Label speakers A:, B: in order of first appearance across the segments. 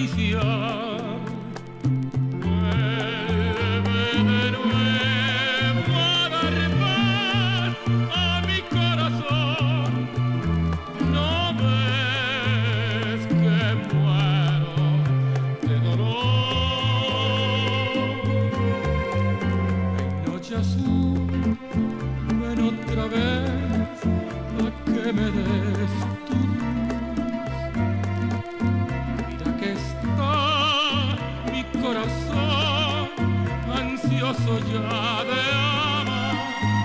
A: caricia. Vuelve de nuevo a dar paz a mi corazón. No ves que muero de dolor. En noche azul, ven otra vez a que me des tu corazón ansioso ya de amar.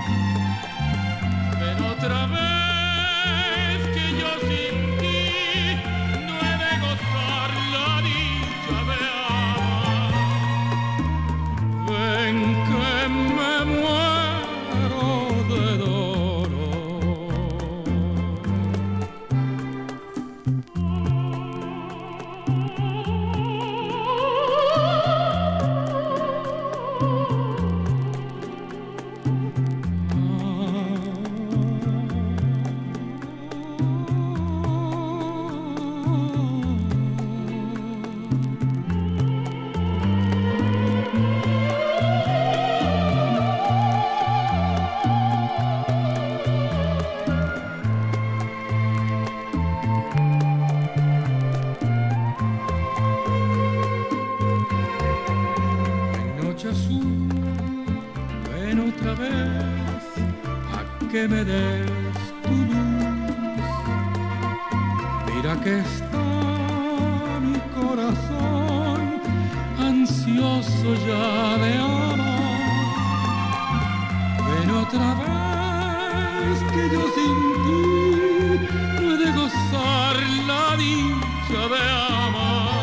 A: Ven otra vez que yo sin ti no he de gozar la dicha de amar. Ven que me muero de dolor. Azul, ven otra vez a que me des tu luz. Mira que está mi corazón ansioso ya de amar. Ven otra vez que yo sin ti no he de gozar la dicha de amar.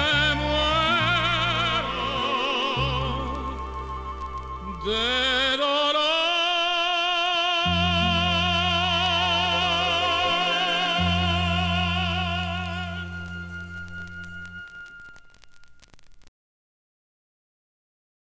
A: De